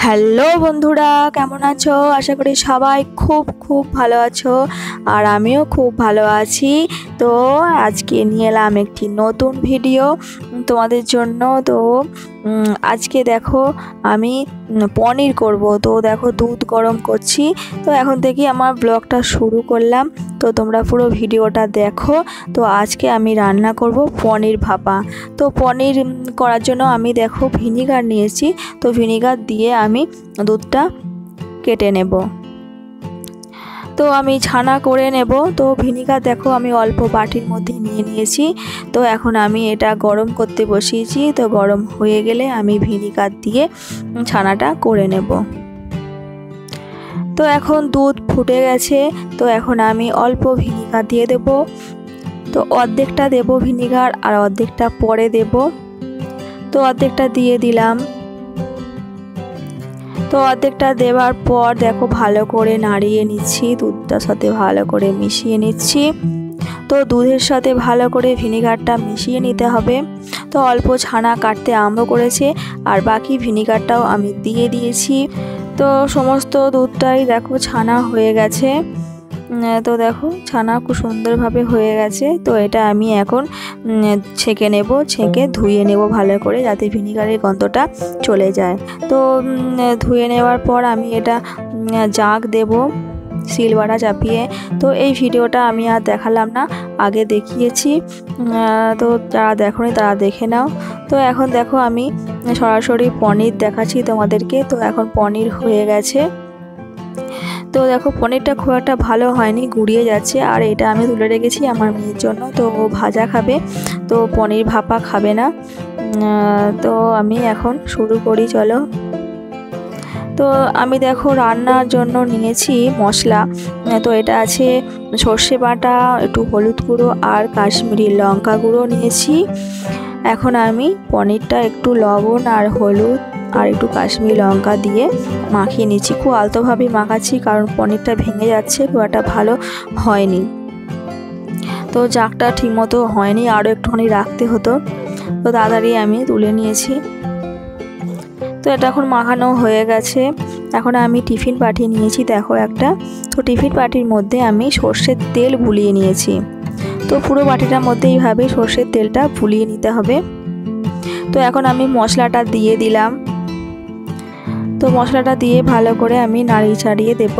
Hello বন্ধুরা, কেমন আছো? আশা করি সবাই খুব ভালো আছো আর আমিও খুব ভালো আছি। তো আজকে নিয়ে এলাম একটি নতুন ভিডিও তোমাদের জন্য। তো আজকে দেখো আমি পনির করব। তো দেখো দুধ গরম করছি। তো এখন থেকে আমার ব্লগটা শুরু করলাম। তো তোমরা পুরো ভিডিওটা দেখো। তো আজকে আমি রান্না করব পনির ভাপা। তো পনির করার জন্য আমি দেখো ভিনিগার নিয়েছি। তো ভিনিগার দিয়ে আমি দুধটা কেটে নেব। তো আমি ছানা করে নেব। তো ভিনিগার দেখো আমি অল্প বাটির মধ্যে নিয়ে নিয়েছি। তো এখন আমি এটা গরম করতে বসিয়েছি। তো গরম হয়ে গেলে আমি ভিনিগার দিয়ে ছানাটা করে নেব। তো এখন দুধ ফুটে গেছে। তো এখন আমি অল্প ভিনিগার দিয়ে দেব। তো অর্ধেকটা দেব ভিনিগার আর অর্ধেকটা পরে দেব। তো অর্ধেকটা দিয়ে দিলাম। তো অর্ধেকটা দেওয়ার পর দেখো ভালো করে নাড়িয়ে নিচ্ছি, দুধটার সাথে ভালো করে মিশিয়ে নিচ্ছি। তো দুধের সাথে ভালো করে ভিনিগারটা মিশিয়ে নিতে হবে। তো অল্প ছানা কাটতে আরম্ভ করেছে আর বাকি ভিনিগারটাও আমি দিয়ে দিয়েছি। তো সমস্ত দুধটাই দেখো ছানা হয়ে গেছে। তো দেখো ছানা খুব সুন্দরভাবে হয়ে গেছে। তো এটা আমি এখন ছেঁকে নেব, ছেঁকে ধুয়ে নেব ভালো করে, যাতে ভিনিগারের গন্ধটা চলে যায়। তো ধুয়ে নেওয়ার পর আমি এটা জাগ দেব শিলবাটা চাপিয়ে। তো এই ভিডিওটা আমি আর দেখালাম না, আগে দেখিয়েছি। তো যারা দেখোনি তারা দেখে নাও। তো এখন দেখো আমি সরাসরি পনির দেখাচ্ছি তোমাদেরকে। তো এখন পনির হয়ে গেছে। তো দেখো পনিরটা খুব একটা ভালো হয়নি, গুড়িয়ে যাচ্ছে। আর এটা আমি তুলে রেখেছি আমার মেয়ের জন্য। তো ও ভাজা খাবে, তো পনির ভাপা খাবে না। তো আমি এখন শুরু করি, চলো। তো আমি দেখো রান্নার জন্য নিয়েছি মশলা। তো এটা আছে সর্ষে বাটা, একটু হলুদ গুঁড়ো আর কাশ্মীরি লঙ্কা গুঁড়ো নিয়েছি। এখন আমি পনিরটা একটু লবণ আর হলুদ আর একটু কাশ্মীরি লঙ্কা দিয়ে মাখিয়ে নিচ্ছি। খুব আলতোভাবে মাখাচ্ছি, কারণ পনিরটা ভেঙে যাচ্ছে, খুব একটা ভালো হয়নি। তো জাগটা ঠিকমতো হয়নি, আরও একটুখানি রাখতে হতো। তো তাড়াতাড়ি আমি তুলে নিয়েছি। তো এটা এখন মাখানো হয়ে গেছে। এখন আমি টিফিন বাটি নিয়েছি দেখো একটা। তো টিফিন বাটির মধ্যে আমি সর্ষের তেল বুলিয়ে নিয়েছি। তো পুরো বাটিটার মধ্যে এইভাবে সর্ষের তেলটা বুলিয়ে নিতে হবে। তো এখন আমি মশলাটা দিয়ে দিলাম। তো মশলাটা দিয়ে ভালো করে আমি নাড়িয়ে চাড়িয়ে দেব।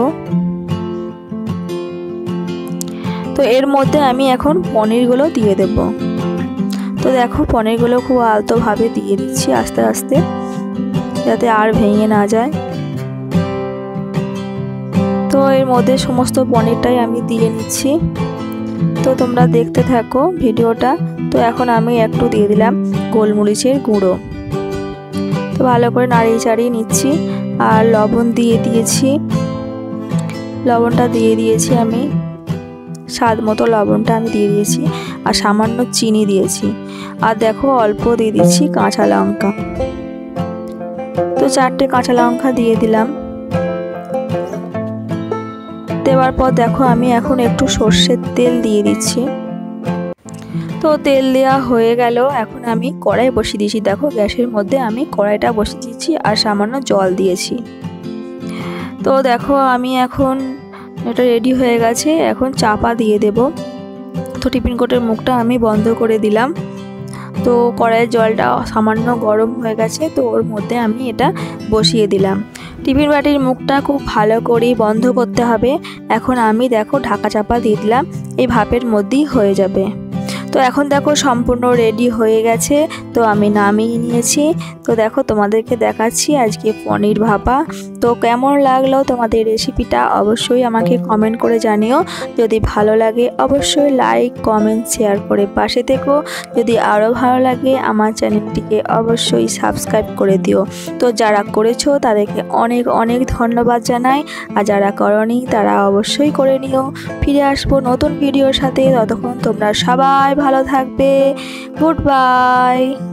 তো এর মধ্যে আমি এখন পনিরগুলো দিয়ে দেব। তো দেখো পনিরগুলো খুব আলতোভাবে দিয়ে দিচ্ছি আস্তে আস্তে, যাতে আর ভেঙে না যায়। তো এর মধ্যে সমস্ত পনিরটাই আমি দিয়ে নিচ্ছি। তো তোমরা দেখতে থাকো ভিডিওটা। তো এখন আমি একটু দিয়ে দিলাম গোলমরিচের গুঁড়ো। তো ভালো করে নাড়িয়ে চাড়িয়ে নিচ্ছি। আর লবণ দিয়ে দিয়েছি, লবণটা দিয়ে দিয়েছি আমি স্বাদ মতো, লবণটা আমি দিয়ে দিয়েছি। আর সামান্য চিনি দিয়েছি। আর দেখো অল্প দিয়ে দিচ্ছি কাঁচা লঙ্কা। তো 4টে কাঁচা লঙ্কা দিয়ে দিলাম। দেওয়ার পর দেখো আমি এখন একটু সর্ষের তেল দিয়ে দিচ্ছি। তো তেল দেওয়া হয়ে গেল। এখন আমি কড়াই বসিয়ে দিয়েছি। দেখো গ্যাসের মধ্যে আমি কড়াইটা বসিয়ে দিয়েছি আর সামান্য জল দিয়েছি। তো দেখো আমি এখন এটা রেডি হয়ে গেছে। এখন চাপা দিয়ে দেব। তো টিফিন কোটের মুখটা আমি বন্ধ করে দিলাম। তো কড়াইয়ের জলটা সামান্য গরম হয়ে গেছে। তো ওর মধ্যে আমি এটা বসিয়ে দিলাম। টিফিন বাটির মুখটা খুব ভালো করে বন্ধ করতে হবে। এখন আমি দেখো ঢাকা চাপা দিয়ে দিলাম, এই ভাপের মধ্যেই হয়ে যাবে। তো এখন দেখো সম্পূর্ণ রেডি হয়ে গেছে। তো আমি নামিয়ে নিয়েছি। তো দেখো তোমাদেরকে দেখাচ্ছি আজকে পনির ভাপা। তো কেমন লাগলো তোমাদের রেসিপিটা অবশ্যই আমাকে কমেন্ট করে জানিও। যদি ভালো লাগে অবশ্যই লাইক কমেন্ট শেয়ার করে পাশে থেকো। যদি আরও ভালো লাগে আমার চ্যানেলটিকে অবশ্যই সাবস্ক্রাইব করে দিও। তো যারা করেছো তাদেরকে অনেক ধন্যবাদ জানাই। আর যারা করনি তারা অবশ্যই করে নিও। ফিরে আসবো নতুন ভিডিওর সাথে। ততক্ষণ তোমরা সবাই ভালো থাকবে। Good by.